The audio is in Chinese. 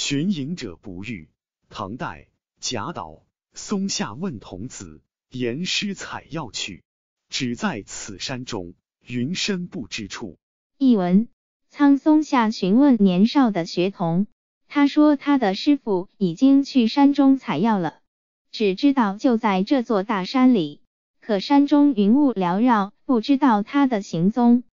寻隐者不遇。唐代贾岛、松下问童子，言师采药去，只在此山中，云深不知处。 译文：苍松下询问年少的学童，他说他的师傅已经去山中采药了，只知道就在这座大山里，可山中云雾缭绕，不知道他的行踪。